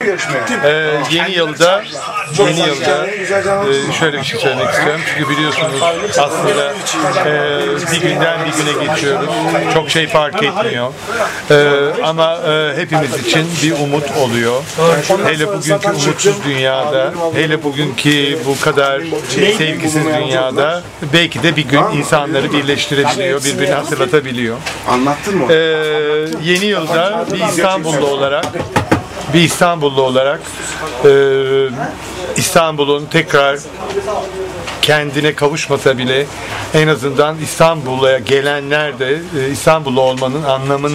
Yeni yılda şöyle bir şey söylemek istiyorum. Çünkü biliyorsunuz aslında bir günden bir güne geçiyoruz. Çok şey fark etmiyor. Ama hepimiz için bir umut oluyor. Hele bugünkü umutsuz dünyada, hele bugünkü bu kadar sevgisiz dünyada belki de bir gün insanları birleştirebiliyor, birbirini hatırlatabiliyor. Anlattın mı? Yeni yılda bir İstanbullu olarak İstanbul'un tekrar kendine kavuşmasa bile en azından İstanbul'a gelenler de İstanbullu olmanın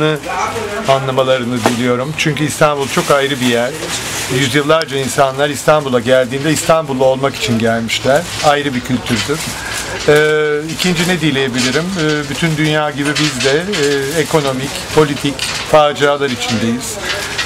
anlamalarını diliyorum. Çünkü İstanbul çok ayrı bir yer. Yüzyıllarca insanlar İstanbul'a geldiğinde İstanbullu olmak için gelmişler. Ayrı bir kültürdür. İkinci ne dileyebilirim? Bütün dünya gibi biz de ekonomik, politik facialar içindeyiz.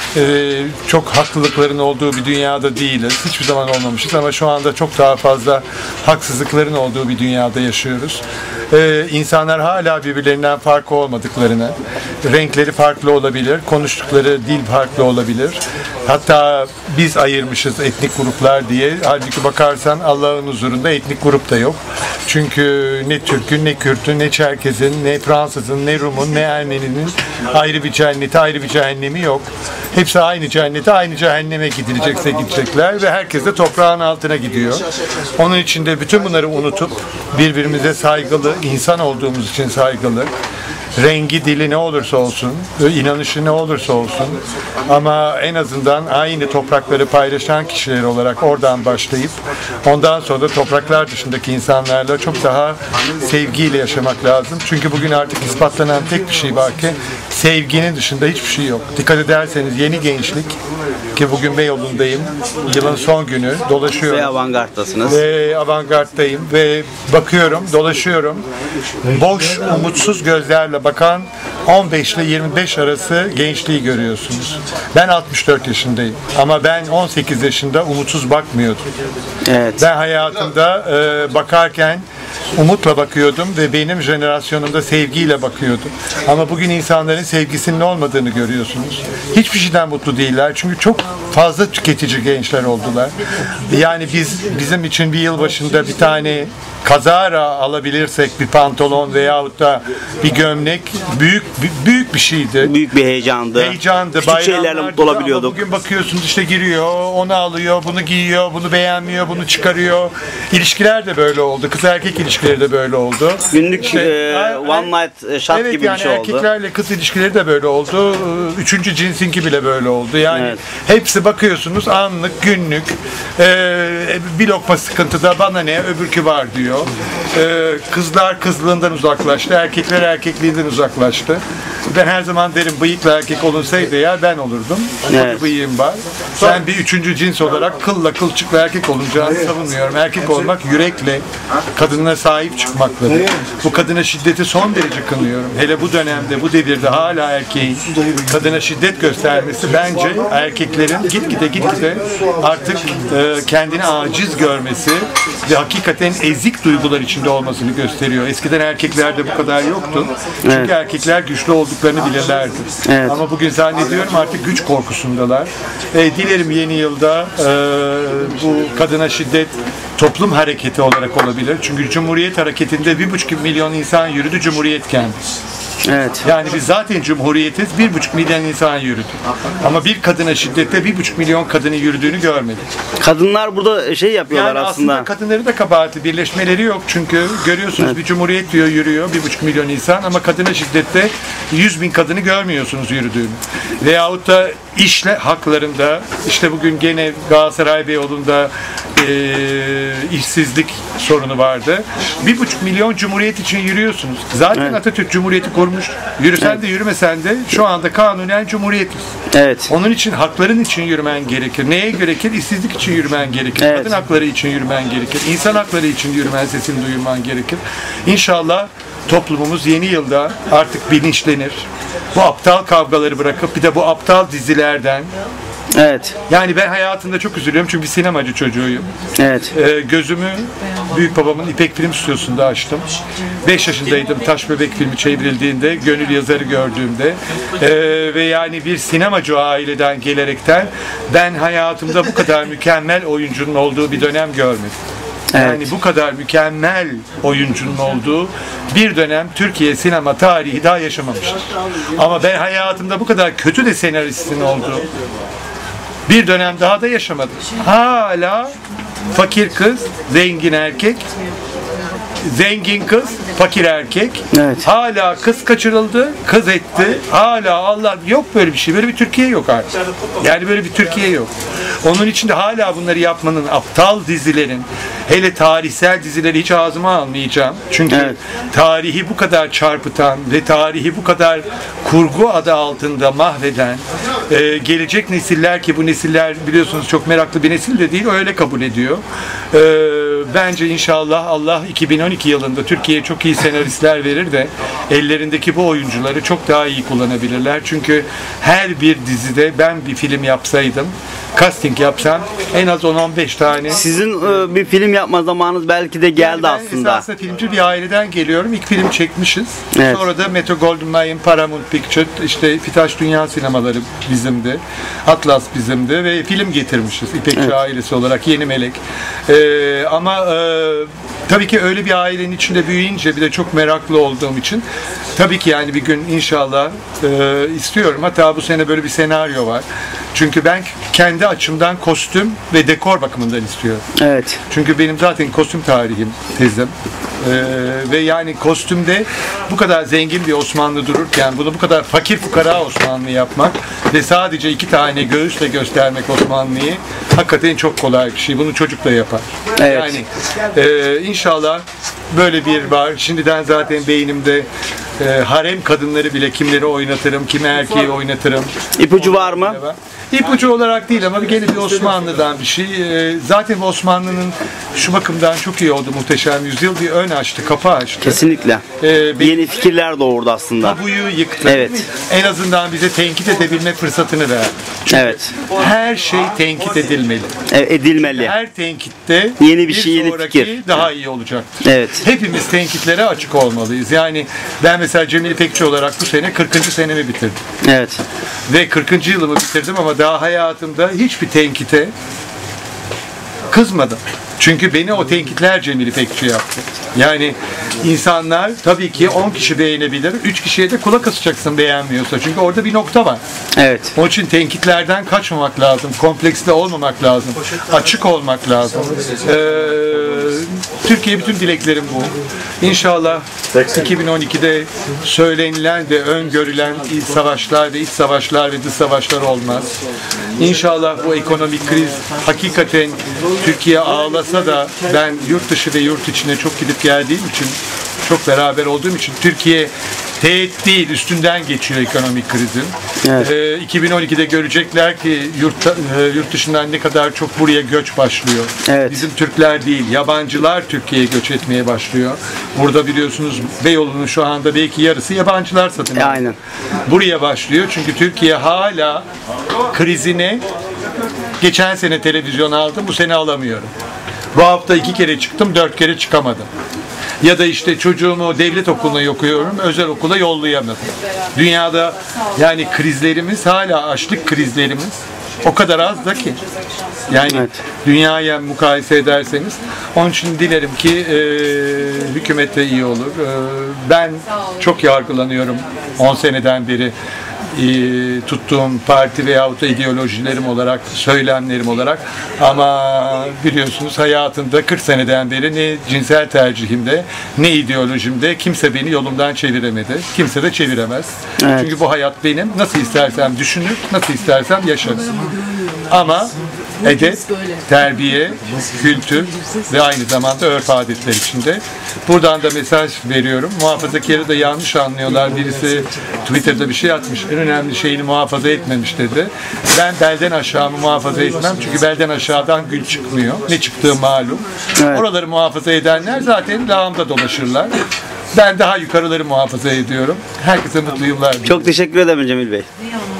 Çok haklılıkların olduğu bir dünyada değiliz. Hiçbir zaman olmamışız ama şu anda çok daha fazla haksızlıkların olduğu bir dünyada yaşıyoruz. İnsanlar hala birbirlerinden farklı olmadıklarını, renkleri farklı olabilir, konuştukları dil farklı olabilir. Hatta biz ayırmışız etnik gruplar diye. Halbuki bakarsan Allah'ın huzurunda etnik grup da yok. Çünkü ne Türk'ün, ne Kürt'ün, ne Çerkez'in, ne Fransız'ın, ne Rum'un, ne Ermeni'nin ayrı bir cenneti, ayrı bir cehennemi yok. Hepsi aynı cennete, aynı cehenneme gidilecekse gidecekler ve herkes de toprağın altına gidiyor. Onun için de bütün bunları unutup birbirimize saygılı, insan olduğumuz için saygılı, rengi, dili ne olursa olsun, inanışı ne olursa olsun ama en azından aynı toprakları paylaşan kişiler olarak oradan başlayıp ondan sonra da topraklar dışındaki insanlarla çok daha sevgiyle yaşamak lazım. Çünkü bugün artık ispatlanan tek bir şey var ki sevginin dışında hiçbir şey yok. Dikkat ederseniz yeni gençlik ki bugün Beyoğlu'ndayım. Yılın son günü dolaşıyorum. Ve avantgardtasınız. Ve avantgarddayım ve bakıyorum, dolaşıyorum. Boş, umutsuz gözlerle bakan 15 ile 25 arası gençliği görüyorsunuz. Ben 64 yaşındayım ama ben 18 yaşında umutsuz bakmıyordum. Evet. Ben hayatımda bakarken umutla bakıyordum ve benim jenerasyonumda sevgiyle bakıyordum. Ama bugün insanların sevgisinin olmadığını görüyorsunuz. Hiçbir şeyden mutlu değiller. Çünkü çok fazla tüketici gençler oldular. Yani bizim için bir yıl başında bir tane kazara alabilirsek bir pantolon veyahut da bir gömlek büyük bir şeydi. Büyük bir heyecandı. Küçük şeylerle mutlu olabiliyorduk. Bugün bakıyorsunuz işte giriyor, onu alıyor, bunu giyiyor, bunu beğenmiyor, bunu çıkarıyor. İlişkiler de böyle oldu. Kız erkek ilişkileri de böyle oldu. Günlük one night shot evet, gibi yani bir şey oldu. Erkeklerle kız ilişkileri de böyle oldu. Üçüncü cinsinki bile böyle oldu. Yani evet. Hepsi bakıyorsunuz anlık, günlük. Bir lokma sıkıntıda bana ne, öbürkü var diyor. Kızlar kızlığından uzaklaştı, erkekler erkekliğinden uzaklaştı. Ben her zaman derim bıyıklı erkek olunsaydı ya ben olurdum. Evet. Bıyığım var. Ben bir üçüncü cins olarak kılla kılçıklı erkek olunacağını savunmuyorum. Erkek olmak yürekle, kadına sahip çıkmakla. Bu kadına şiddeti son derece kınıyorum. Hele bu dönemde, bu devirde hala erkeğin kadına şiddet göstermesi bence erkeklerin gitgide artık kendini aciz görmesi ve hakikaten ezik duygular içinde olmasını gösteriyor. Eskiden erkeklerde bu kadar yoktu. Çünkü evet. Erkekler güçlü olduklarını bilirlerdi. Evet. Ama bugün zannediyorum artık güç korkusundalar. Dilerim yeni yılda bu kadına şiddet toplum hareketi olarak olabilir. Çünkü Cumhuriyet hareketinde 1,5 milyon insan yürüdü Cumhuriyetken. Evet. Yani biz zaten Cumhuriyetiz, 1,5 milyon insan yürüdü. Ama bir kadına şiddette 1,5 milyon kadının yürüdüğünü görmedik. Kadınlar burada şey yapıyorlar yani aslında. Kadınları da kabahatli, birleşmeleri yok çünkü görüyorsunuz evet. Bir cumhuriyet diyor yürüyor 1,5 milyon insan ama kadına şiddette 100.000 kadını görmüyorsunuz yürüdüğünü. Veyahut da işle haklarında işte bugün gene Galatasaray Beyoğlu'nda işsizlik sorunu vardı. 1,5 milyon cumhuriyet için yürüyorsunuz. Zaten evet. Atatürk Cumhuriyeti kurmuş. Yürüsen evet. De yürümesen de şu anda kanunen cumhuriyetiz. Evet. Onun için hakların için yürümen gerekir. Neye gerekir? İşsizlik için yürümen gerekir. Evet. Kadın hakları için yürümen gerekir. İnsan hakları için yürümen, sesini duyurman gerekir. İnşallah toplumumuz yeni yılda artık bilinçlenir. Bu aptal kavgaları bırakıp bir de bu aptal dizilerden Evet. Yani ben hayatımda çok üzülüyorum çünkü bir sinemacı çocuğuyum. Evet. Gözümü büyük babamın İpek Film Stüdyosu'nda açtım. 5 yaşındaydım Taş Bebek filmi çevrildiğinde, Gönül Yazar'ı gördüğümde ve yani bir sinemacı aileden gelerekten ben hayatımda bu kadar mükemmel oyuncunun olduğu bir dönem görmedim. Yani Evet. bu kadar mükemmel oyuncunun olduğu bir dönem Türkiye sinema tarihi daha yaşamamıştır. Ama ben hayatımda bu kadar kötü de senaristin olduğu bir dönem daha da yaşamadım. Hala fakir kız, zengin erkek, zengin kız, fakir erkek. Evet. Hala kız kaçırıldı, kız etti. Hala Allah yok böyle bir şey. Böyle bir Türkiye yok artık. Yani böyle bir Türkiye yok. Onun için de hala bunları yapmanın, aptal dizilerin, hele tarihsel dizileri hiç ağzıma almayacağım. Çünkü Evet. tarihi bu kadar çarpıtan ve tarihi bu kadar kurgu adı altında mahveden gelecek nesiller, ki bu nesiller biliyorsunuz çok meraklı bir nesil de değil, öyle kabul ediyor. Bence inşallah Allah 2012 yılında Türkiye'ye çok iyi senaristler verir de ellerindeki bu oyuncuları çok daha iyi kullanabilirler. Çünkü her bir dizide ben bir film yapsaydım, casting yapsam en az 10-15 tane. Sizin bir film yapma zamanınız belki de geldi Ben aslında. esasında filmci bir aileden geliyorum. İlk film çekmişiz. Evet. Sonra da Metro-Goldwyn-Mayer, Paramount Pictures, işte Fitaş Dünya Sinemaları bizimdi. Atlas bizimdi ve film getirmişiz. İpekçi ailesi olarak Yeni Melek. Ama tabii ki öyle bir ailenin içinde büyüyünce bir de çok meraklı olduğum için tabii ki yani bir gün inşallah istiyorum. Hatta bu sene böyle bir senaryo var. Çünkü ben kendi açımdan kostüm ve dekor bakımından istiyorum. Evet. Çünkü benim zaten kostüm tarihim tezim. Ve yani kostümde bu kadar zengin bir Osmanlı dururken bunu bu kadar fakir fukara Osmanlı yapmak ve sadece 2 tane göğüsle göstermek Osmanlı'yı hakikaten çok kolay bir şey. Bunu çocuk da yapar. Evet. Yani inşallah böyle bir var. Şimdiden zaten beynimde harem kadınları bile kimleri oynatırım, kimi erkeği oynatırım. İpucu var mı? İpucu olarak değil ama gene bir Osmanlı'dan bir şey. Zaten Osmanlı'nın şu bakımdan çok iyi oldu Muhteşem Yüzyıl. Bir ön açtı, kapı açtı. Kesinlikle. Yeni fikirler doğurdu aslında. Tabuyu yıktı. Evet. En azından bize tenkit edebilme fırsatını verdi. Çünkü Evet. her şey tenkit edilmeli. Edilmeli. Her tenkitte Yeni bir şey, yeni sonraki fikir. daha iyi olacaktır. Evet. Hepimiz tenkitlere açık olmalıyız. Yani ben mesela Cemil İpekçi olarak bu sene 40. senemi bitirdim. Evet. Ve 40. yılımı bitirdim ama daha hayatımda hiçbir tenkite kızmadım. Çünkü beni o tenkitler Cemil İpekçi yaptı. Yani insanlar tabii ki 10 kişi beğenebilir, 3 kişiye de kulak asacaksın beğenmiyorsa. Çünkü orada bir nokta var. Evet. Onun için tenkitlerden kaçmamak lazım, kompleksli olmamak lazım, açık olmak lazım. Türkiye bütün dileklerim bu. İnşallah 2012'de söylenilen de öngörülen savaşlar ve iç savaşlar ve dış savaşlar olmaz. İnşallah bu ekonomik kriz hakikaten Türkiye ağlasa da ben yurt dışı ve yurt içine çok gidip geldiğim için, çok beraber olduğum için Türkiye teğet değil, üstünden geçiyor ekonomik krizin. Evet. 2012'de görecekler ki yurt dışından ne kadar çok buraya göç başlıyor. Evet. Bizim Türkler değil, yabancılar Türkiye'ye göç etmeye başlıyor. Burada biliyorsunuz Beyoğlu'nun şu anda belki yarısı yabancılar satın alıyor. Aynen. Buraya başlıyor çünkü Türkiye hala krizine geçen sene televizyon aldım, bu sene alamıyorum. Bu hafta 2 kere çıktım, 4 kere çıkamadım. Ya da işte çocuğumu devlet okuluna okuyorum, özel okula yollayamadım. Dünyada yani krizlerimiz hala açlık krizlerimiz o kadar az da ki. Yani Evet. dünyaya mukayese ederseniz. Onun için dilerim ki hükümet de iyi olur. Ben çok yargılanıyorum 10 seneden beri. Tuttuğum parti veyahut da ideolojilerim olarak, söylemlerim olarak, ama biliyorsunuz hayatımda 40 seneden beri ne cinsel tercihimde ne ideolojimde kimse beni yolumdan çeviremedi. Kimse de çeviremez. Evet. Çünkü bu hayat benim. Nasıl istersem düşünür, nasıl istersem yaşarım. Ama edep, terbiye, kültür ve aynı zamanda örf adetler içinde. Buradan da mesaj veriyorum. Muhafazakarı da yanlış anlıyorlar. Birisi Twitter'da bir şey atmış. En önemli şeyini muhafaza etmemiş dedi. Ben belden aşağımı muhafaza etmem. Çünkü belden aşağıdan gül çıkmıyor. Ne çıktığı malum. Evet. Oraları muhafaza edenler zaten lağımda dolaşırlar. Ben daha yukarıları muhafaza ediyorum. Herkese mutlu yıllar diliyorum. Çok teşekkür ederim Cemil Bey.